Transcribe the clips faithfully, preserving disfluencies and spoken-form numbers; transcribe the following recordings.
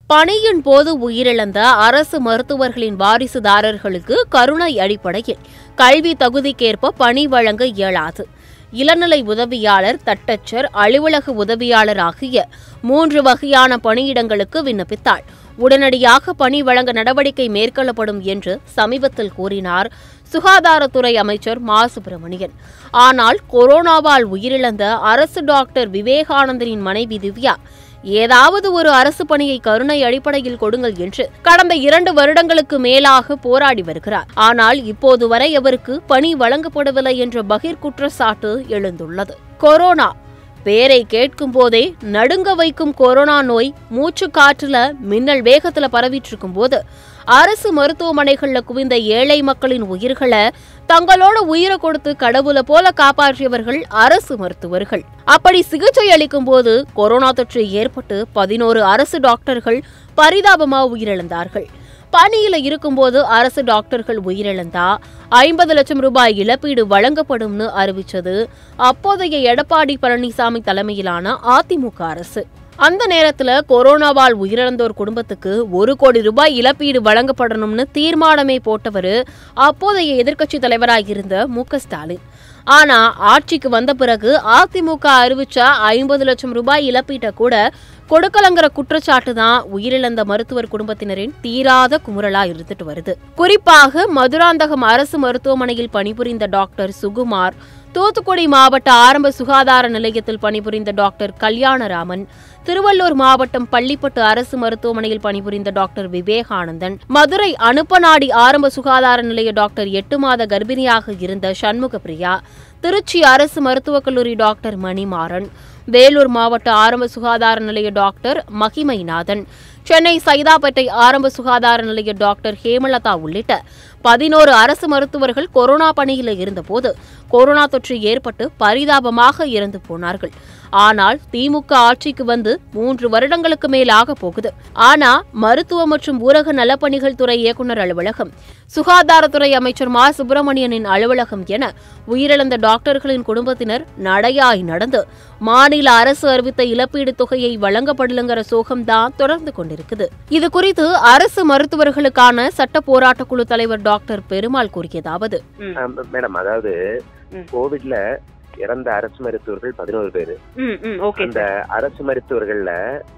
பணியின் போது உயிரிழந்த அரசு மருத்துவர்களின் வாரிசுதாரர்களுக்கு கருணை அடிப்படையில் கல்வி தகுதிக்கேற்ப பணி வழங்க இயலாது. இளநிலை உதவியாளர், தட்டச்சர், அலுவலக உதவியாளர் ஆகிய மூன்று வகையான பணியிடங்களுக்கு விண்ணப்பித்தால் உடனடியாக பணி வழங்க நடவடிக்கை மேற்கொள்ளப்படும் என்று சமீபத்தில் கூறினார் சுகாதாரத்துறை அமைச்சர் மா. சுப்பிரமணியன். ஆனால் கொரோனாவால் உயிரிழந்த அரசு டாக்டர் விவேகானந்தனின் மனைவி திவ்யா ஏதாவது ஒரு அரசு பணியை கருணை அடிப்படையில் கொடுங்கள் என்று கடந்த இரண்டு வருடங்களுக்கு மேலாக போராடி வருகிறார். ஆனால் இப்போது வரை அவருக்கு பணி வழங்கப்படவில்லை என்ற பகீர் குற்றச்சாட்டு எழுந்துள்ளது. கொரோனா பேரை கேட்கும் போதே நடுங்க வைக்கும் கொரோனா நோய் மூச்சு காற்றுல மின்னல் வேகத்துல பரவிட்டு இருக்கும் போது அரசு மருத்துவமனைகள்ல குவிந்த ஏழை மக்களின் உயிர்களை தங்களோட உயிரை கொடுத்து கடவுளை போல காப்பாற்றியவர்கள் அரசு மருத்துவர்கள். அப்படி சிகிச்சை அளிக்கும் போது கொரோனா தொற்று ஏற்பட்டு பதினோரு அரசு டாக்டர்கள் பரிதாபமா உயிரிழந்தார்கள். பணியில இருக்கும்போது அரசு டாக்டர்கள் உயிரிழந்தா ஐம்பது லட்சம் ரூபாய் இழப்பீடு வழங்கப்படும்னு அறிவிச்சது அப்போதைய எடப்பாடி பழனிசாமி தலைமையிலான அதிமுக அரசு. அந்த நேரத்துல கொரோனாவால் உயிரிழந்தோர் குடும்பத்துக்கு ஒரு கோடி ரூபாய் இழப்பீடு வழங்கப்படணும்னு தீர்மானமே போட்டவர் அப்போதைய எதிர்க்கட்சி தலைவராயிருந்த மு க ஸ்டாலின். ஆனா ஆட்சிக்கு வந்த பிறகு அதிமுக அறிவிச்ச ஐம்பது லட்சம் ரூபாய் இழப்பீட்டை கூட கொடுக்கலங்கிற குற்றச்சாட்டு தான் உயிரிழந்த மருத்துவர் குடும்பத்தினரின் தீராத குமுறலா இருந்துட்டு வருது. குறிப்பாக மதுராந்தகம் அரசு மருத்துவமனையில் பணிபுரிந்த டாக்டர் சுகுமார், தூத்துக்குடி மாவட்ட ஆரம்ப சுகாதார நிலையத்தில் பணிபுரிந்த டாக்டர் கல்யாணராமன், திருவள்ளூர் மாவட்டம் பள்ளிப்பட்டு அரசு மருத்துவமனையில் பணிபுரிந்த டாக்டர் விவேகானந்தன், மதுரை அனுப்பநாடி ஆரம்ப சுகாதார நிலைய டாக்டர் எட்டு மாத கர்ப்பிணியாக இருந்த சண்முகப்பிரியா, திருச்சி அரசு மருத்துவக் கல்லூரி டாக்டர் மணிமாறன், வேலூர் மாவட்ட ஆரம்ப சுகாதார நிலைய டாக்டர் மகிமைநாதன், சென்னை சைதாப்பேட்டை ஆரம்ப சுகாதார நிலைய டாக்டர் ஹேமலதா உள்ளிட்ட பதினோரு அரசு மருத்துவர்கள் கொரோனா பணியில் இருந்தபோது கொரோனா தொற்று ஏற்பட்டு பரிதாபமாக இறந்து போனார்கள். ஆனால் திமுக ஆட்சிக்கு வந்து மூன்று வருடங்களுக்கு மேல் ஆக போகுது. ஆனா மருத்துவ மற்றும் ஊரக நலப்பணிகள் துறை இயக்குநர் அலுவலகம், சுகாதாரத்துறை அமைச்சர் மா. சுப்பிரமணியனின் அலுவலகம் என உயிரிழந்த டாக்டர்களின் குடும்பத்தினர் நடையாய் நடந்து மாநில அரசு அறிவித்த இழப்பீடு தொகையை வழங்கப்படலுங்கிற சோகம்தான் தொடர்ந்து கொண்டிருக்குது. இது குறித்து அரசு மருத்துவர்களுக்கான சட்ட போராட்டக் குழு தலைவர் டாக்டர் பெருமாள் கூறியதாவது: மேடம், அதாவது கோவிட்ல இறந்த அரசு மருத்துவர்கள் பதினோரு பேரு. அந்த அரசு மருத்துவர்கள்ல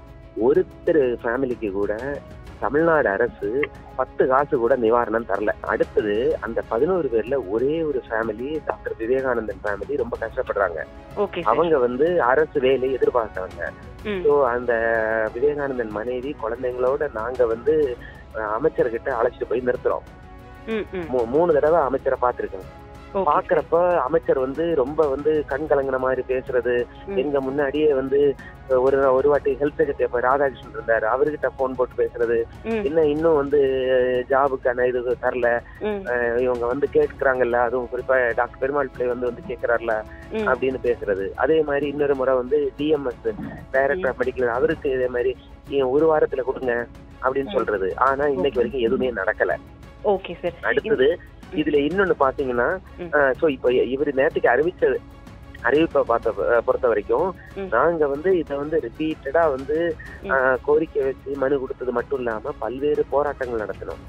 ஒருத்தர் ஃபேமிலிக்கு கூட தமிழ்நாடு அரசு பத்து காசு கூட நிவாரணம் தரல. அடுத்தது அந்த பதினோரு பேர்ல ஒரே ஒரு ஃபேமிலி, டாக்டர் விவேகானந்தன் ஃபேமிலி ரொம்ப கஷ்டப்படுறாங்க. அவங்க வந்து அரசு வேலையை எதிர்பார்த்தாங்க. ஸோ அந்த விவேகானந்தன் மனைவி குழந்தைங்களோட நாங்க வந்து அமைச்சர்கிட்ட அழைச்சிட்டு போய் நிறுத்துறோம். மூணு தடவை அமைச்சரை பார்த்திருக்கோம். பாக்குறப்ப அமைச்சர் வந்து ரொம்ப வந்து கண் கலங்கின மாதிரி பேசுறது, எங்க முன்னாடியே வந்து ஒரு ஒரு வாட்டி ஹெல்த் செக்ரட்டரி ராதாகிருஷ்ணன் இருந்தாரு, அவர்கிட்ட போன் போட்டு பேசுறது, என்ன இன்னும் வந்து ஜாபுக்கான இது தரல, இவங்க வந்து கேட்கிறாங்கல்ல, அதுவும் குறிப்பா டாக்டர் பெருமாள் பிள்ளை வந்து வந்து கேட்கிறாருல அப்படின்னு பேசுறது. அதே மாதிரி இன்னொரு முறை வந்து டிஎம்எஸ் டைரக்டர் ஆஃப் மெடிக்கல், அவருக்கு இதே மாதிரி ஒரு வாரத்துல கொடுங்க அப்படின்னு சொல்றது. ஆனா இன்னைக்கு வரைக்கும் எதுவுமே நடக்கல. அடுத்தது இதுல இன்னொன்னு பாத்தீங்கன்னா, சோ இப்ப இவரு நேற்றுக்கு அறிவிச்ச அறிவிப்பை பார்த்த பொறுத்த வரைக்கும் நாங்க வந்து இதை வந்து ரிப்பீட்டடா வந்து கோரிக்கை வச்சு மனு கொடுத்தது மட்டும் இல்லாம பல்வேறு போராட்டங்கள் நடத்தணும்.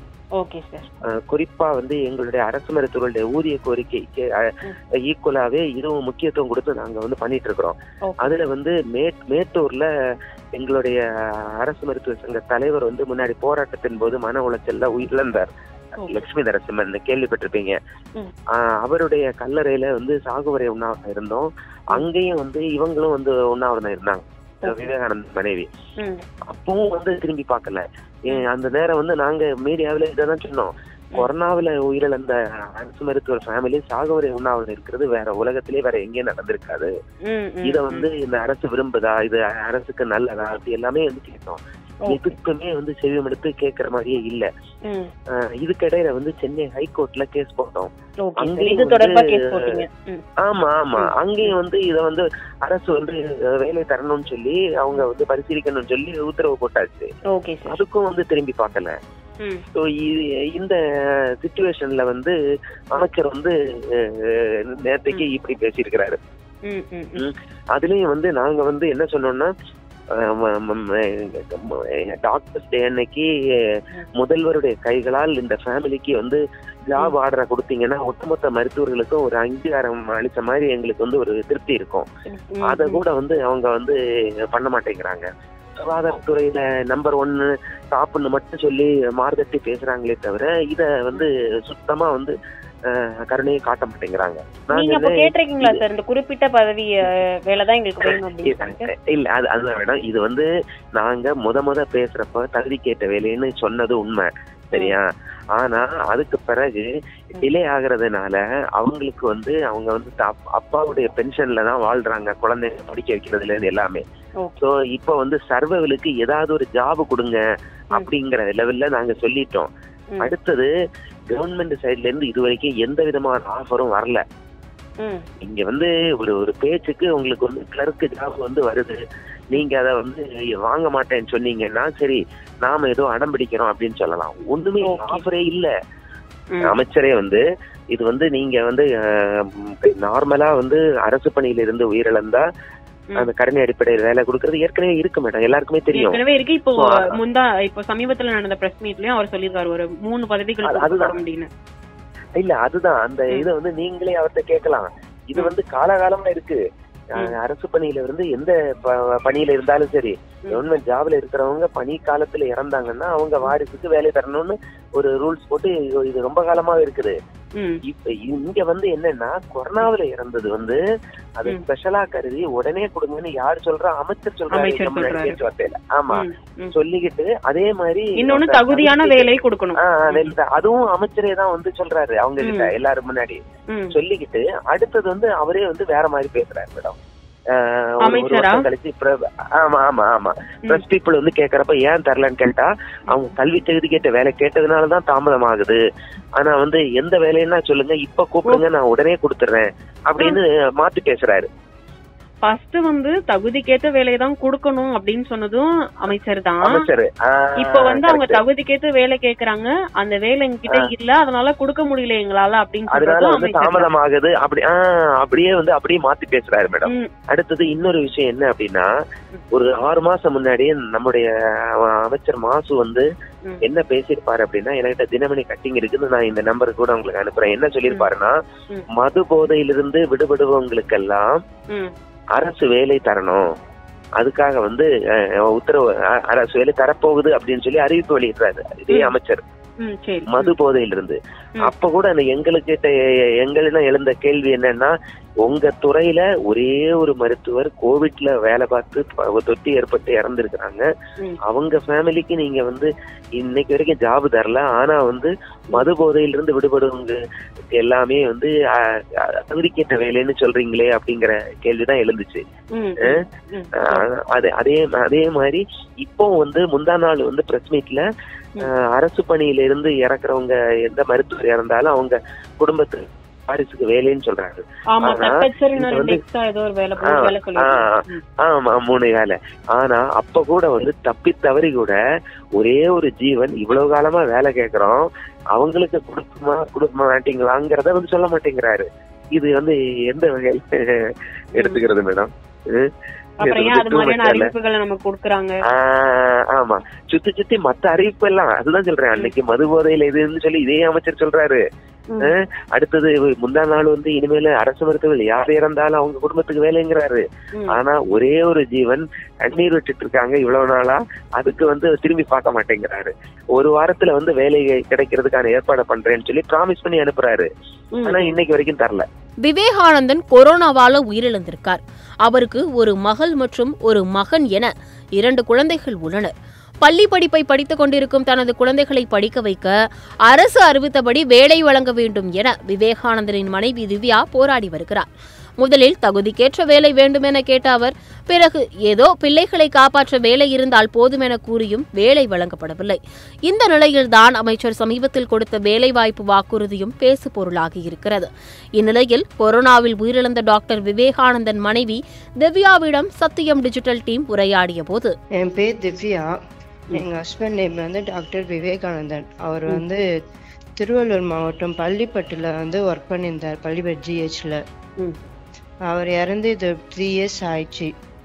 குறிப்பா வந்து எங்களுடைய அரசு மருத்துவர்களுடைய ஊதிய கோரிக்கைக்கு ஈக்குவலாவே இதுவும் முக்கியத்துவம் கொடுத்து நாங்க வந்து பண்ணிட்டு இருக்கிறோம். அதுல வந்து மே மேட்டூர்ல எங்களுடைய அரசு மருத்துவ சங்க தலைவர் வந்து முன்னாடி போராட்டத்தின் போது மன உளைச்சல்ல உயிரிழந்தார். லட்சுமி நரசிம்மன் கேள்விப்பட்டிருப்பீங்க. அவருடைய கல்லறையில வந்து சாகுவரை உண்ணாவிரதம் இருந்தோம். அங்கேயும் வந்து இவங்களும் வந்து உண்ணாவிரதம் இருந்தாங்க, விவேகானந்த மனைவி. அப்பவும் வந்து திரும்பி பார்க்கல. அந்த நேரம் வந்து நாங்க மீடியாவில இதான் சொன்னோம், கொரோனாவில உயிரிழந்த அரசு மருத்துவர் ஃபேமிலி சாகுவரை உண்ணாவிரதம் இருக்கிறது வேற உலகத்திலே வேற எங்கேயும் நடந்திருக்காது. இத வந்து இந்த அரசு விரும்புதா, இது அரசுக்கு நல்லதா, அப்படி எல்லாமே வந்து கேட்டோம். எதுக்குமே வந்து செவியம் எடுத்து கேட்கற மாதிரியே இல்ல. இதுக்கிடையில வந்து சென்னை ஹைகோர்ட்ல கேஸ் போட்டோம். ஆமா ஆமா அங்கேயும் வந்து இத வந்து அரசு வந்து வேலை தரணும்னு சொல்லி அவங்க வந்து பரிசீலிக்கணும்னு சொல்லி உத்தரவு போட்டாச்சு. அதுக்கும் வந்து திரும்பி பார்க்கல. இந்த சிச்சுவேஷன்ல வந்து அமைச்சர் வந்து நேற்றுக்கு இப்படி பேசியிருக்கிறாரு. அதுலயும் வந்து நாங்க வந்து என்ன சொன்னோம்னா, டாக்டர்ஸ் டே அன்னைக்கு முதல்வருடைய கைகளால் இந்த ஃபேமிலிக்கு வந்து ஜாப் ஆர்டரை கொடுத்தீங்கன்னா ஒட்டுமொத்த மருத்துவர்களுக்கும் ஒரு அங்கீகாரம் அளிச்ச மாதிரி எங்களுக்கு வந்து ஒரு திருப்தி இருக்கும். அதை கூட வந்து அவங்க வந்து பண்ண மாட்டேங்கிறாங்க. சுகாதாரத்துறையில நம்பர் ஒன்னு டாப்னு மட்டும் சொல்லி மார்கட்டி பேசுறாங்களே தவிர இத வந்து சுத்தமா வந்து கருணையை காட்ட மாட்டேங்கிறாங்க. குறிப்பிட்ட பதவி வேலைதான் எங்களுக்கு இல்ல அது அதுதான் வேணும். இது வந்து நாங்க முத முத பேசுறப்ப தகுதி கேட்ட வேலைன்னு சொன்னது உண்மை, சரியா? ஆனா அதுக்கு பிறகு டிலே ஆகுறதுனால அவங்களுக்கு வந்து அவங்க வந்து அப்பாவுடைய பென்ஷன்ல தான் வாழ்றாங்க, குழந்தைங்க படிக்க வைக்கிறதுல இருந்து எல்லாமே. சோ இப்ப வந்து சர்வைவலுக்கு ஏதாவது ஒரு ஜாப் கொடுங்க அப்படிங்கிற லெவல்ல நாங்க சொல்லிட்டோம். அடுத்தது கவர்மெண்ட் சைட்ல இருந்து இது வரைக்கும் எந்த விதமான ஆஃபரும் வரல. இங்க வந்து ஒரு ஒரு பேச்சுக்கு உங்களுக்கு வந்து கிளர்க்கு ஜாப் வந்து வருது, நீங்க அதை வந்து வாங்க மாட்டேன்னு சொன்னீங்கன்னா சரி நாம ஏதோ அடம் பிடிக்கிறோம் அப்படின்னு சொல்லலாம். ஒண்ணுமே ஆஃபரே இல்ல. அமைச்சரே வந்து இது வந்து நீங்க வந்து நார்மலா வந்து அரசு பணியில இருந்து உயிரிழந்தா அந்த கருணை அடிப்படையில் வேலை கொடுக்கறது ஏற்கனவே இருக்கு மேடம், எல்லாருக்குமே தெரியும். இருக்கு. இப்போ முந்தா இப்போ சமீபத்துல நடந்த பிரஸ் மீட்லயும் அவர் சொல்லியிருக்காரு ஒரு மூணு பதவிகள் அப்படின்னு. இல்ல அதுதான் அந்த இதை வந்து நீங்களே அவர்கிட்ட கேட்கலாம். இது வந்து காலகாலமா இருக்கு. அரசு பணியில இருந்து எந்த பணியில இருந்தாலும் சரி, கவர்மெண்ட் ஜாப்ல இருக்கிறவங்க பணி காலத்துல இறந்தாங்கன்னா அவங்க வாரிசுக்கு வேலை தரணும்னு ஒரு ரூல்ஸ் போட்டு இது ரொம்ப காலமா இருக்குது. இப்ப இங்க வந்து என்னன்னா கொரோனாவில இறந்தது வந்து அது ஸ்பெஷலா கருதி உடனே கொடுங்கன்னு யாரு சொல்றா? அமைச்சர் சொல்றாரு பேச்சுவார்த்தையில. ஆமா, சொல்லிக்கிட்டு அதே மாதிரி இன்னொன்னு தகுதியான வேலை கொடுக்கணும் அதுவும் அமைச்சரே தான் வந்து சொல்றாரு அவங்க கிட்ட எல்லாரும் முன்னாடி சொல்லிக்கிட்டு. அடுத்தது வந்து அவரே வந்து வேற மாதிரி பேசுறாரு மேடம். ஆமா ஆமா ஆமா பிரஸ் பீப்புள் வந்து கேக்குறப்ப ஏன் தரலன்னு கேட்டா அவங்க கல்வி தகுதி கேட்ட வேலை கேட்டதுனாலதான் தாமதம் ஆகுது. ஆனா வந்து எந்த வேலைன்னா சொல்லுங்க, இப்ப கூப்பிடுங்க நான் உடனே கொடுத்துறேன் அப்படின்னு மாத்தி பேசுறாரு. ஃபர்ஸ்ட் வந்து தகுதிக்கேத்த வேலையை தான் கொடுக்கணும் அப்படின்னு சொன்னதும் அமைச்சர் தான். இப்ப வந்து அவங்க தகுதிக்கேத்த வேலை கேக்குறாங்க, அந்த வேலை எங்ககிட்ட இல்ல அதனால கொடுக்க முடியல எங்களால அப்படின்னு சொல்றது தாமதம் ஆகுது. அப்படி ஆஹ் அப்படியே வந்து அப்படியே மாத்தி பேசுறாரு மேடம். அடுத்தது இன்னொரு விஷயம் என்ன அப்படின்னா, ஒரு ஆறு மாசம் முன்னாடியே நம்முடைய அமைச்சர் மாசு வந்து என்ன பேசிருப்பாரு அப்படின்னா, என்கிட்ட தினமணி கட்டிங் இருக்குது, நான் இந்த நம்பருக்கு கூட உங்களுக்கு அனுப்புறேன். என்ன சொல்லிருப்பாருன்னா, மது போதையிலிருந்து விடுபடுவவங்களுக்கெல்லாம் அரசு வேலை தரணும், அதுக்காக வந்து உத்தரவு அரசு வேலை தரப்போகுது அப்படின்னு சொல்லி அறிவிப்பு வெளியிடுறாரு இதே அமைச்சர் மது போதையிலிருந்து. அப்ப கூட அந்த எங்களுக்கு எங்களிடம் எழுந்த கேள்வி என்னன்னா, உங்க துறையில ஒரே ஒரு மருத்துவர் கோவிட்ல வேலை பார்த்து தொற்று ஏற்பட்டு இறந்துருக்கிறாங்க, அவங்க ஃபேமிலிக்கு நீங்க வந்து இன்னைக்கு வரைக்கும் ஜாப் தரல, ஆனா வந்து மது போதையிலிருந்து விடுபடுவங்க எல்லாமே வந்து தகுதிக்கேற்ற வேலைன்னு சொல்றீங்களே அப்படிங்கிற கேள்விதான் எழுந்துச்சு. அதே அதே மாதிரி இப்போ வந்து முந்தா நாள் வந்து பிரஸ் மீட்ல அரசு பணியில இருந்து இறக்குறவங்க எந்த மருத்துவர் இறந்தாலும் அவங்க குடும்பத்து வாரிசுக்கு வேலைன்னு சொல்றாங்க. ஆமா மூணு வேலை. ஆனா அப்ப கூட வந்து தப்பி தவறி கூட ஒரே ஒரு ஜீவன் இவ்வளவு காலமா வேலை கேட்கறோம், அவங்களுக்கு கொடுக்குமா கொடுக்க மாட்டீங்களாங்கிறத வந்து சொல்ல மாட்டேங்கிறாரு. இது வந்து எந்த வகையில எடுத்துக்கிறது மேடம்? ஆமா சுத்தி சுத்தி மத்த அறிவிப்பு எல்லாம் அதுதான் சொல்றேன். அன்னைக்கு மது போதையில எதுன்னு சொல்லி இதே அமைச்சர் சொல்றாரு. அடுத்தது முந்தா நாள் வந்து இனிமேல அரசு மருத்துவர்கள் யார் இறந்தாலும் அவங்க குடும்பத்துக்கு வேலைங்கிறாரு. ஆனா ஒரே ஒரு ஜீவன் கண்ணீர் விட்டுட்டு இருக்காங்க இவ்வளவு நாளா, அதுக்கு வந்து திரும்பி பார்க்க மாட்டேங்கிறாரு. ஒரு வாரத்துல வந்து வேலை கிடைக்கிறதுக்கான ஏற்பாடு பண்றேன்னு சொல்லி ப்ராமிஸ் பண்ணி அனுப்புறாரு. ஆனா இன்னைக்கு வரைக்கும் தரல. விவேகானந்தன் கொரோனாவால உயிரிழந்திருக்கார். அவருக்கு ஒரு மகள் மற்றும் ஒரு மகன் என இரண்டு குழந்தைகள் உள்ளனர். பள்ளி படிப்பை படித்துக் கொண்டிருக்கும் தனது குழந்தைகளை படிக்க வைக்க அரசு அறிவித்தபடி வேலை வழங்க வேண்டும் என விவேகானந்தனின் மனைவி திவ்யா போராடி வருகிறார். முதலில் தகுதிக்கேற்ற வேலை வேண்டும் என கேட்ட அவர், பிறகு ஏதோ பிள்ளைகளை காப்பாற்ற வேலை இருந்தால் போதும் என கூறியும் வேலை வழங்கப்படவில்லை. இந்த நிலையில்தான் அமைச்சர் சமீபத்தில் கொடுத்த வேலைவாய்ப்பு வாக்குறுதியும் பேசு பொருளாகி இருக்கிறது. இந்நிலையில் கொரோனாவில் உயிரிழந்த டாக்டர் விவேகானந்தன் மனைவி திவ்யாவிடம் சத்தியம் டிஜிட்டல் டீம் உரையாடிய போது, என் பேர் திவ்யா, எங்க ஹஸ்பண்ட் நேம் வந்து டாக்டர் விவேகானந்தன். அவர் வந்து திருவள்ளூர் மாவட்டம் பள்ளிப்பட்டுல வந்து ஒர்க் பண்ணியிருந்தார், பள்ளிப்பட்டு ஜிஹெச்ல. அவர் இறந்து இது த்ரீ இயர்ஸ் ஆயிடுச்சு.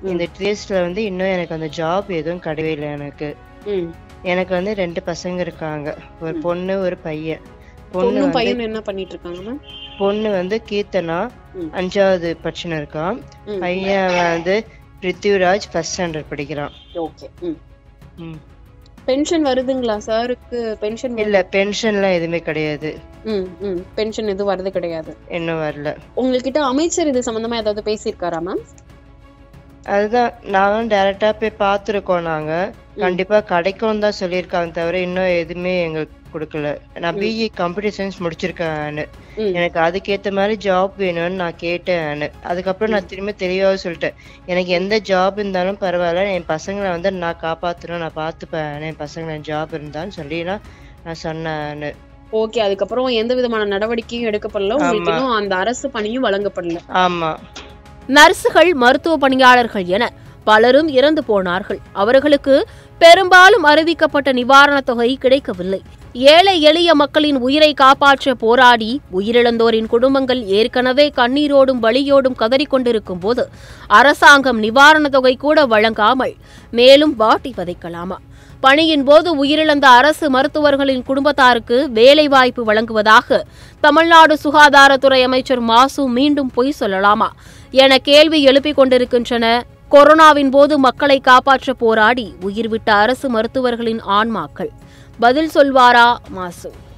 இந்த ட்ரேஸ்ல வந்து இன்னும் எனக்கு அந்த ஜாப் எதுவும் கிடையவே இல்லை எனக்கு. எனக்கு வந்து ரெண்டு பசங்க இருக்காங்க, ஒரு பொண்ணு ஒரு பையன். பொண்ணு பையன் என்ன பண்ணிட்டு இருக்காங்க? பொண்ணு வந்து கீர்த்தனா அஞ்சாவது பட்சம் இருக்கான், பையன் வந்து பிருத்திவிராஜ் ஃபர்ஸ்ட் ஸ்டாண்டர்ட் படிக்கிறான். ஓகே. ம். பென்ஷன் வருதுங்களா சாருக்கு? பென்ஷன் இல்ல, பென்ஷன்லாம் எதுவுமே கிடையாது. ம் ம் பென்ஷன் எதுவும் வரது கிடையாது, இன்னும் வரல. உங்ககிட்ட அமைச்சர் இது சம்பந்தமா ஏதாவது பேசியிருக்காரா மேம்? அதுதான் நானும் டைரக்டா போய் பார்த்துருக்கோம். நாங்க கண்டிப்பா கிடைக்கும் தான் சொல்லியிருக்காங்க, தவிர இன்னும் எதுவுமே எங்களுக்கு கொடுக்கல. நான் பிஇ கம்ப்யூட்டர் சயின்ஸ் முடிச்சிருக்கேன், எனக்கு அதுக்கேற்ற மாதிரி ஜாப் வேணும்னு நான் கேட்டேன். அதுக்கப்புறம் நான் திரும்ப தெளிவாக சொல்லிட்டேன், எனக்கு எந்த ஜாப் இருந்தாலும் பரவாயில்ல, என் பசங்களை வந்து நான் காப்பாற்றணும், நான் பார்த்துப்பேன் என் பசங்களை ஜாப் இருந்தான்னு சொல்லி நான் சொன்னேன். ஓகே. அதுக்கப்புறம் எந்த விதமான நடவடிக்கையும் எடுக்கப்படல, உங்களுக்கு இன்னும் அந்த அரசு பணியும் வழங்கப்படல. ஆமா. நர்சுகள், மருத்துவ பணியாளர்கள் என பலரும் இறந்து போனார்கள். அவர்களுக்கு பெரும்பாலும் அறிவிக்கப்பட்ட நிவாரணத் தொகை கிடைக்கவில்லை. ஏழை எளிய மக்களின் உயிரை காப்பாற்ற போராடி உயிரிழந்தோரின் குடும்பங்கள் ஏற்கனவே கண்ணீரோடும் வலியோடும் கதறிக்கொண்டிருக்கும் போது அரசாங்கம் நிவாரணத் தொகை கூட வழங்காமல் மேலும் வாட்டி வதைக்கலாமா? பணியின் போது உயிரிழந்த அரசு மருத்துவர்களின் குடும்பத்தாருக்கு வேலைவாய்ப்பு வழங்குவதாக தமிழ்நாடு சுகாதாரத்துறை அமைச்சர் மாசு மீண்டும் பொய் சொல்லலாமா என கேள்வி எழுப்பிக் கொண்டிருக்கின்றன. கொரோனாவின் போது மக்களை காப்பாற்ற போராடி உயிர்விட்ட அரசு மருத்துவர்களின் ஆன்மாக்கள். பதில் சொல்வாரா மாசு?